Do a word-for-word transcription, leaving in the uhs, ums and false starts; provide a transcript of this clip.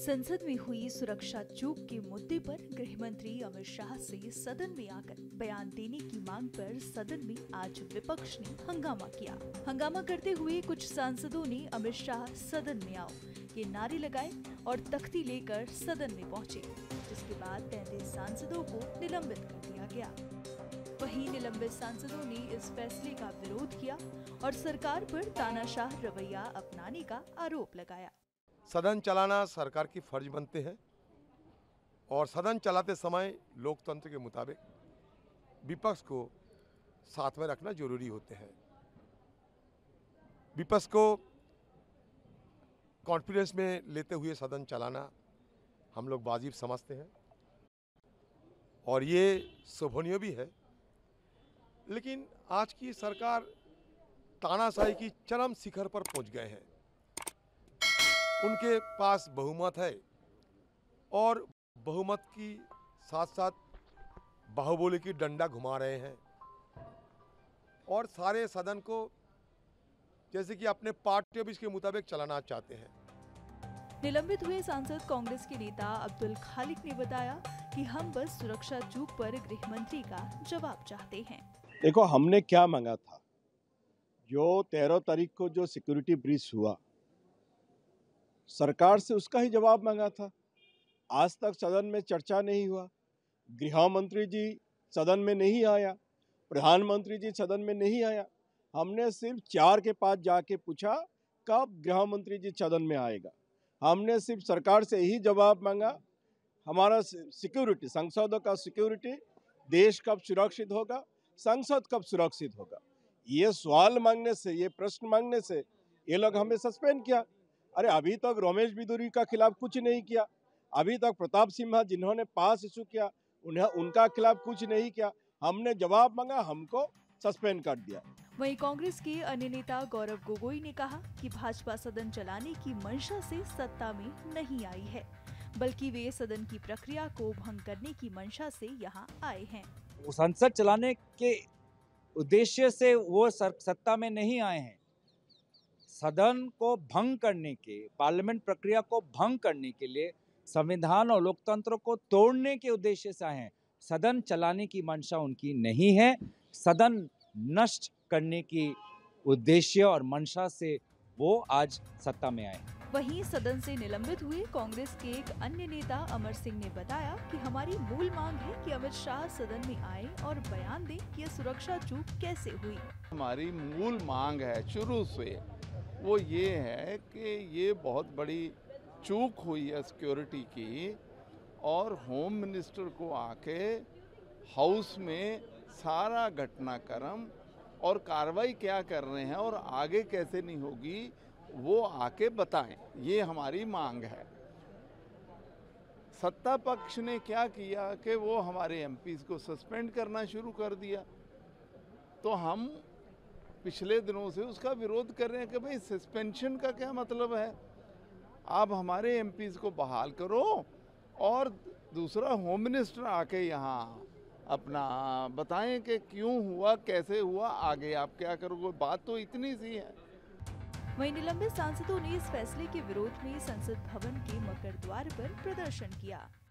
संसद में हुई सुरक्षा चूक के मुद्दे पर गृह मंत्री अमित शाह से सदन में आकर बयान देने की मांग पर सदन में आज विपक्ष ने हंगामा किया। हंगामा करते हुए कुछ सांसदों ने अमित शाह सदन में आओ के नारे लगाए और तख्ती लेकर सदन में पहुंचे, जिसके बाद तैंतीस सांसदों को निलंबित कर दिया गया। वहीं निलंबित सांसदों ने इस फैसले का विरोध किया और सरकार पर तानाशाह रवैया अपनाने का आरोप लगाया। सदन चलाना सरकार की फर्ज बनते हैं और सदन चलाते समय लोकतंत्र के मुताबिक विपक्ष को साथ में रखना जरूरी होते हैं। विपक्ष को कॉन्फिडेंस में लेते हुए सदन चलाना हम लोग वाजिब समझते हैं और ये शोभनीय भी है। लेकिन आज की सरकार तानाशाही की चरम शिखर पर पहुंच गए हैं। उनके पास बहुमत है और बहुमत की साथ साथ बाहुबली की डंडा घुमा रहे हैं और सारे सदन को जैसे कि अपने पार्टी ऑफिस के मुताबिक चलाना चाहते हैं। निलंबित हुए सांसद कांग्रेस के नेता अब्दुल खालिक ने बताया कि हम बस सुरक्षा चूक पर गृह मंत्री का जवाब चाहते हैं। देखो, हमने क्या मांगा था, जो तेरह तारीख को जो सिक्योरिटी ब्रीच हुआ, सरकार से उसका ही जवाब मांगा था। आज तक सदन में चर्चा नहीं हुआ, गृह मंत्री जी सदन में नहीं आया, प्रधानमंत्री जी सदन में नहीं आया। हमने सिर्फ चार के पास जाके पूछा कब गृह मंत्री जी सदन में आएगा। हमने सिर्फ सरकार से यही जवाब मांगा, हमारा सिक्योरिटी, संसदों का सिक्योरिटी, देश कब सुरक्षित होगा, संसद कब सुरक्षित होगा। ये सवाल मांगने से, ये प्रश्न मांगने से ये लोग हमें सस्पेंड किया। अरे अभी तक रमेश बिदुरी का खिलाफ कुछ नहीं किया, अभी तक प्रताप सिम्हा जिन्होंने पास इशू किया उन्हें उनका खिलाफ कुछ नहीं किया। हमने जवाब मांगा, हमको सस्पेंड कर दिया। वहीं कांग्रेस के अन्य नेता गौरव गोगोई ने कहा कि भाजपा सदन चलाने की मंशा से सत्ता में नहीं आई है, बल्कि वे सदन की प्रक्रिया को भंग करने की मंशा से यहाँ आए हैं। संसद चलाने के उद्देश्य से वो सत्ता में नहीं आए हैं। सदन को भंग करने के, पार्लियामेंट प्रक्रिया को भंग करने के लिए, संविधान और लोकतंत्र को तोड़ने के उद्देश्य से आए हैं। सदन चलाने की मंशा उनकी नहीं है। सदन नष्ट करने की उद्देश्य और मंशा से वो आज सत्ता में आए। वहीं सदन से निलंबित हुए कांग्रेस के एक अन्य नेता अमर सिंह ने बताया कि हमारी मूल मांग है कि अमित शाह सदन में आए और बयान दें कि यह सुरक्षा चूक कैसे हुई। हमारी मूल मांग है शुरू से वो ये है कि ये बहुत बड़ी चूक हुई है सिक्योरिटी की और होम मिनिस्टर को आके हाउस में सारा घटनाक्रम और कार्रवाई क्या कर रहे हैं और आगे कैसे नहीं होगी वो आके बताएं। ये हमारी मांग है। सत्ता पक्ष ने क्या किया कि वो हमारे एमपीज को सस्पेंड करना शुरू कर दिया, तो हम पिछले दिनों से उसका विरोध कर रहे हैं कि भाई सस्पेंशन का क्या मतलब है। आप हमारे एमपीज को बहाल करो और दूसरा होम मिनिस्टर आके यहाँ अपना बताएं कि क्यों हुआ, कैसे हुआ, आगे आप क्या करोगे। बात तो इतनी सी है। वहीं निलंबित सांसदों ने इस फैसले के विरोध में संसद भवन के मकर द्वार पर प्रदर्शन किया।